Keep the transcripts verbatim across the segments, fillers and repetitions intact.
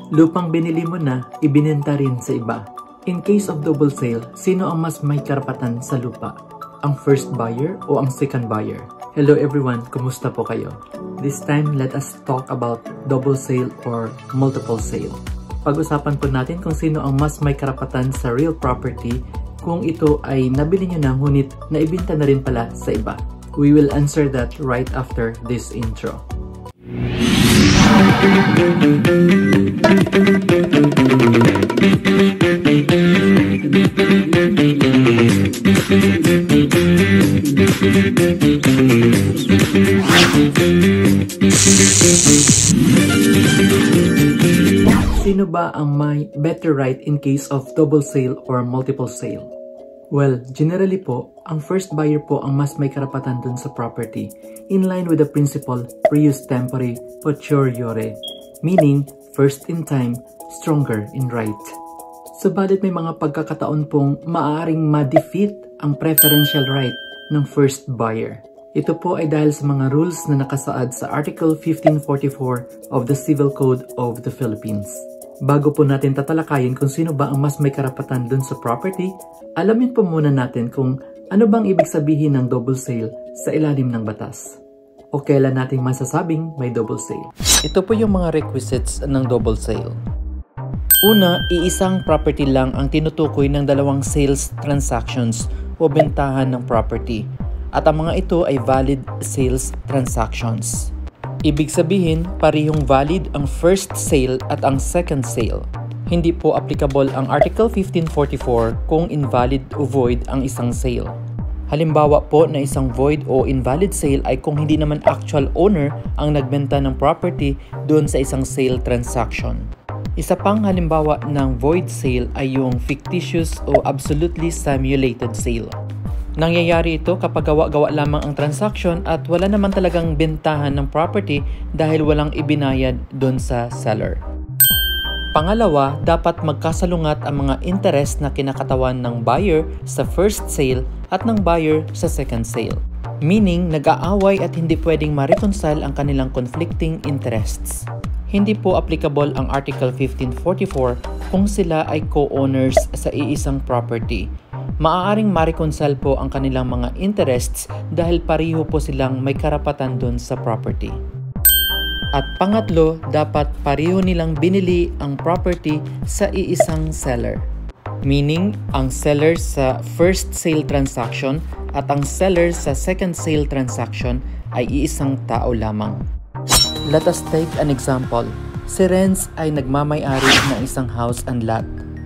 Lupang binili mo na, ibinenta rin sa iba. In case of double sale, sino ang mas may karapatan sa lupa? Ang first buyer o ang second buyer? Hello everyone, kumusta po kayo? This time, let us talk about double sale or multiple sale. Pag-usapan po natin kung sino ang mas may karapatan sa real property kung ito ay nabili nyo na ngunit naibenta na rin pala sa iba. We will answer that right after this intro. Sino ba ang may better right in case of double sale or multiple sale? Well, generally po, ang first buyer po ang mas may karapatan dun sa property, in line with the principle prius tempore potioriore, meaning first in time, stronger in right. Subalit may mga pagkakataon pong maaaring ma-defeat ang preferential right ng first buyer. Ito po ay dahil sa mga rules na nakasaad sa Article fifteen forty-four of the Civil Code of the Philippines. Bago po natin tatalakayin kung sino ba ang mas may karapatan dun sa property, alamin po muna natin kung ano bang ibig sabihin ng double sale sa ilalim ng batas. O kailan nating masasabing may double sale. Ito po yung mga requisites ng double sale. Una, iisang property lang ang tinutukoy ng dalawang sales transactions o bentahan ng property. At ang mga ito ay valid sales transactions. Ibig sabihin, parehong valid ang first sale at ang second sale. Hindi po applicable ang Article fifteen forty-four kung invalid o void ang isang sale. Halimbawa po na isang void o invalid sale ay kung hindi naman actual owner ang nagbenta ng property doon sa isang sale transaction. Isa pang halimbawa ng void sale ay yung fictitious o absolutely simulated sale. Nangyayari ito kapag gawa-gawa lamang ang transaction at wala naman talagang bentahan ng property dahil walang ibinayad doon sa seller. Pangalawa, dapat magkasalungat ang mga interest na kinakatawan ng buyer sa first sale at ng buyer sa second sale. Meaning, nag-aaway at hindi pwedeng ma-reconcile ang kanilang conflicting interests. Hindi po applicable ang Article fifteen forty-four kung sila ay co-owners sa iisang property. Maaaring ma-reconcile po ang kanilang mga interests dahil pareho po silang may karapatan dun sa property. At pangatlo, dapat pareho nilang binili ang property sa iisang seller. Meaning, ang seller sa first sale transaction at ang seller sa second sale transaction ay iisang tao lamang. Let us take an example. Si Renz ay nagmamay-ari ng isang house and lot.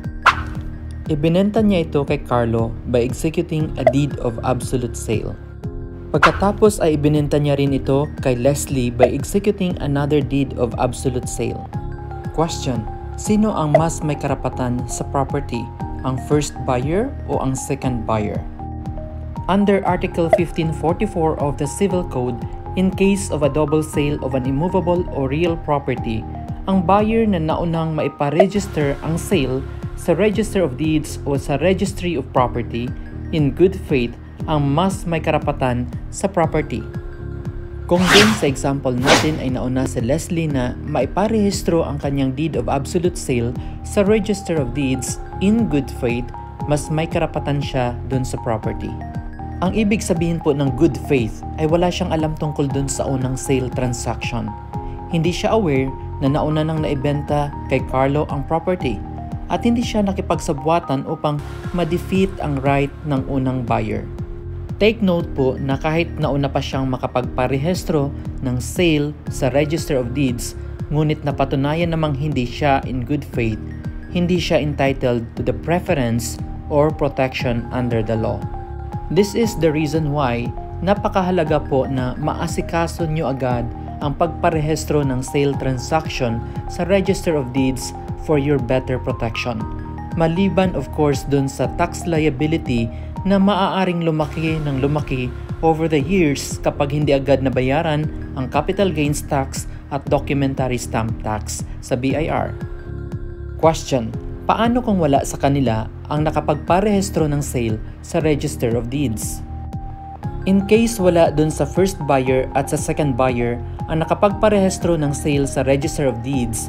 Ibinenta niya ito kay Carlo by executing a deed of absolute sale. Pagkatapos ay ibinenta niya rin ito kay Leslie by executing another deed of absolute sale. Question: sino ang mas may karapatan sa property? Ang first buyer o ang second buyer? Under Article fifteen forty-four of the Civil Code, in case of a double sale of an immovable or real property, ang buyer na naunang maiparegister ang sale sa Register of Deeds o sa Registry of Property in good faith ang mas may karapatan sa property. Kung din sa example natin ay nauna si Leslie na maiparehistro ang kanyang deed of absolute sale sa Register of Deeds in good faith, mas may karapatan siya dun sa property. Ang ibig sabihin po ng good faith ay wala siyang alam tungkol dun sa unang sale transaction. Hindi siya aware na nauna nang naibenta kay Carlo ang property at hindi siya nakipagsabwatan upang ma-defeat ang right ng unang buyer. Take note po na kahit nauna pa siyang makapagparehistro ng sale sa Register of Deeds, ngunit napatunayan namang hindi siya in good faith, hindi siya entitled to the preference or protection under the law. This is the reason why napakahalaga po na maasikaso nyo agad ang pagparehistro ng sale transaction sa Register of Deeds for your better protection. Maliban of course dun sa tax liability na maaaring lumaki ng lumaki over the years kapag hindi agad nabayaran ang capital gains tax at documentary stamp tax sa B I R. Question: paano kung wala sa kanila ang nakapagparehistro ng sale sa Register of Deeds? In case wala dun sa first buyer at sa second buyer ang nakapagparehistro ng sale sa Register of Deeds,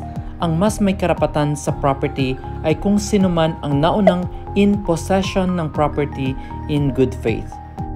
ang mas may karapatan sa property ay kung sino man ang naunang in possession ng property in good faith.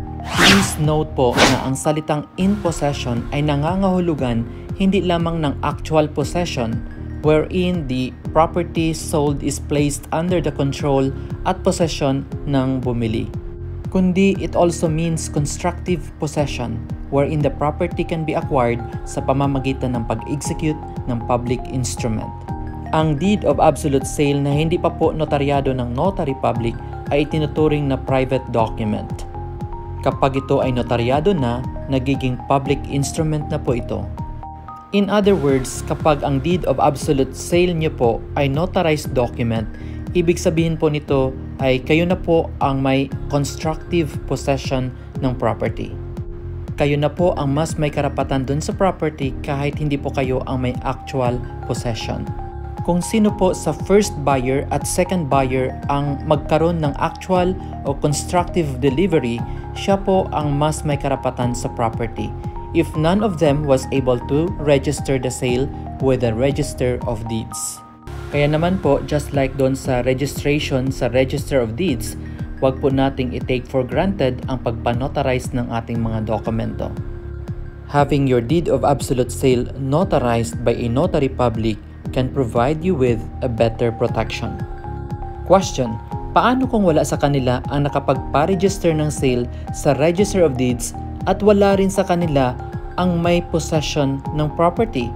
Please note po na ang salitang in possession ay nangangahulugan hindi lamang ng actual possession, wherein the property sold is placed under the control at possession ng bumili, kundi it also means constructive possession, wherein the property can be acquired sa pamamagitan ng pag-execute ng public instrument. Ang deed of absolute sale na hindi pa po notaryado ng notary public ay tinuturing na private document. Kapag ito ay notaryado na, nagiging public instrument na po ito. In other words, kapag ang deed of absolute sale nyo po ay notarized document, ibig sabihin po nito ay kayo na po ang may constructive possession ng property. Kayo na po ang mas may karapatan dun sa property kahit hindi po kayo ang may actual possession. Kung sino po sa first buyer at second buyer ang magkaroon ng actual o constructive delivery, siya po ang mas may karapatan sa property, if none of them was able to register the sale with the Register of Deeds. Kaya naman po, just like doon sa registration sa Register of Deeds, wag po nating i-take for granted ang pagpanotarize ng ating mga dokumento. Having your deed of absolute sale notarized by a notary public can provide you with a better protection. Question: paano kung wala sa kanila ang nakapagpa-register ng sale sa Register of Deeds at wala rin sa kanila ang may possession ng property?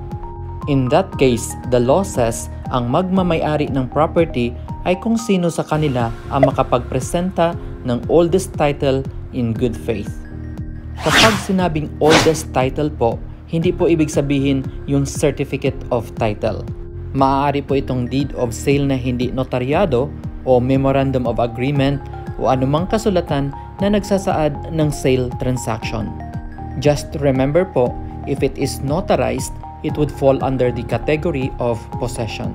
In that case, the law says ang magmamay-ari ng property ay kung sino sa kanila ang makapagpresenta ng oldest title in good faith. Kapag sinabing oldest title po, hindi po ibig sabihin yung certificate of title. Maaari po itong deed of sale na hindi notaryado o memorandum of agreement o anumang kasulatan na nagsasaad ng sale transaction. Just remember po, if it is notarized, it would fall under the category of possession.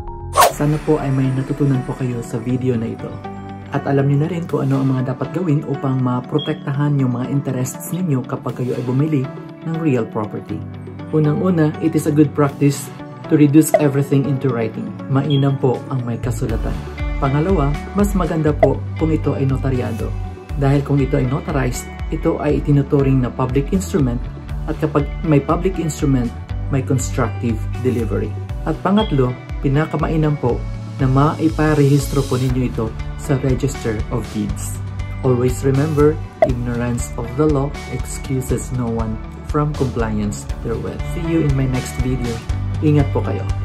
Sana po ay may natutunan po kayo sa video na ito. At alam niyo na rin kung ano ang mga dapat gawin upang maprotektahan yung mga interests ninyo kapag kayo ay bumili ng real property. Unang-una, it is a good practice to reduce everything into writing. Mainam po ang may kasulatan. Pangalawa, mas maganda po kung ito ay notaryado. Dahil kung ito ay notarized, ito ay itinuturing na public instrument at kapag may public instrument, may constructive delivery. At pangatlo, pinakamainam po na maiparehistro po ninyo ito sa Register of Deeds. Always remember, ignorance of the law excuses no one from compliance therewith. See you in my next video. Ingat po kayo.